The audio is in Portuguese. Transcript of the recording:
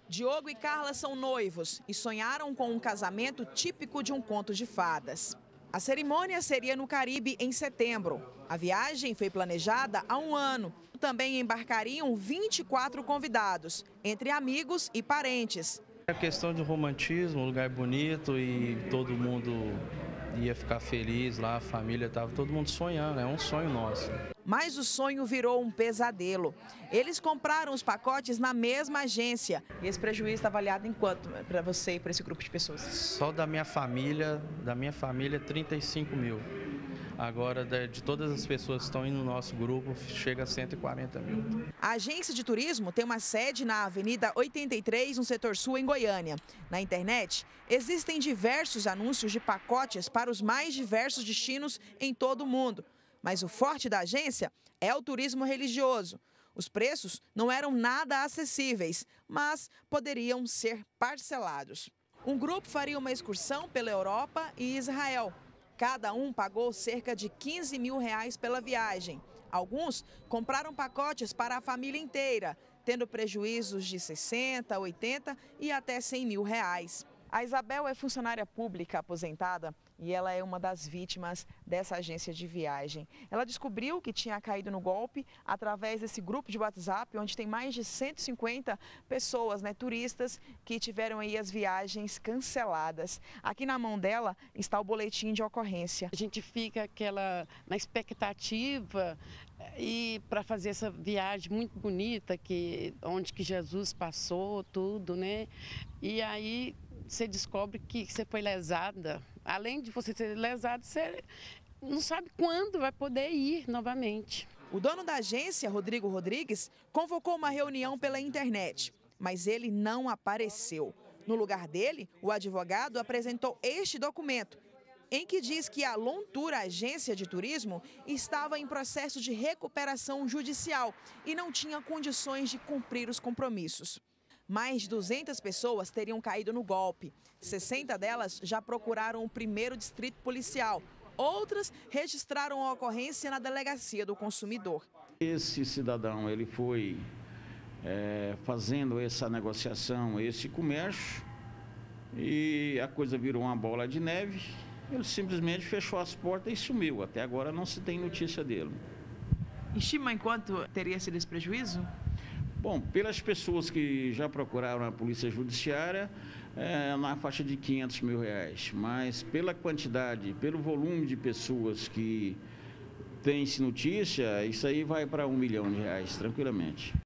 Diogo e Carla são noivos e sonharam com um casamento típico de um conto de fadas. A cerimônia seria no Caribe em setembro. A viagem foi planejada há um ano. Também embarcariam 24 convidados, entre amigos e parentes. É questão de romantismo, um lugar bonito e todo mundo ia ficar feliz lá, a família estava todo mundo sonhando, é um sonho nosso. Mas o sonho virou um pesadelo. Eles compraram os pacotes na mesma agência. E esse prejuízo está avaliado em quanto para você e para esse grupo de pessoas? Só da minha família, 35 mil. Agora, de todas as pessoas que estão indo no nosso grupo, chega a 140 mil. A agência de turismo tem uma sede na Avenida 83, no setor sul, em Goiânia. Na internet, existem diversos anúncios de pacotes para os mais diversos destinos em todo o mundo. Mas o forte da agência é o turismo religioso. Os preços não eram nada acessíveis, mas poderiam ser parcelados. Um grupo faria uma excursão pela Europa e Israel. Cada um pagou cerca de 15 mil reais pela viagem. Alguns compraram pacotes para a família inteira, tendo prejuízos de 60, 80 e até 100 mil reais. A Isabel é funcionária pública aposentada e ela é uma das vítimas dessa agência de viagem. Ela descobriu que tinha caído no golpe através desse grupo de WhatsApp, onde tem mais de 150 pessoas, turistas, que tiveram aí as viagens canceladas. Aqui na mão dela está o boletim de ocorrência. A gente fica na expectativa e para fazer essa viagem muito bonita, onde que Jesus passou, tudo, né? E aí você descobre que você foi lesada. Além de você ser lesado, você não sabe quando vai poder ir novamente. O dono da agência, Rodrigo Rodrigues, convocou uma reunião pela internet, mas ele não apareceu. No lugar dele, o advogado apresentou este documento, em que diz que a Lontura Agência de Turismo estava em processo de recuperação judicial e não tinha condições de cumprir os compromissos. Mais de 200 pessoas teriam caído no golpe. 60 delas já procuraram o primeiro distrito policial. Outras registraram a ocorrência na delegacia do consumidor. Esse cidadão ele foi fazendo essa negociação, esse comércio, e a coisa virou uma bola de neve. Ele simplesmente fechou as portas e sumiu. Até agora não se tem notícia dele. Estima em quanto teria sido esse prejuízo? Bom, pelas pessoas que já procuraram a Polícia Judiciária, na faixa de 500 mil reais. Mas pela quantidade, pelo volume de pessoas que tem-se notícia, isso aí vai para R$1 milhão, tranquilamente.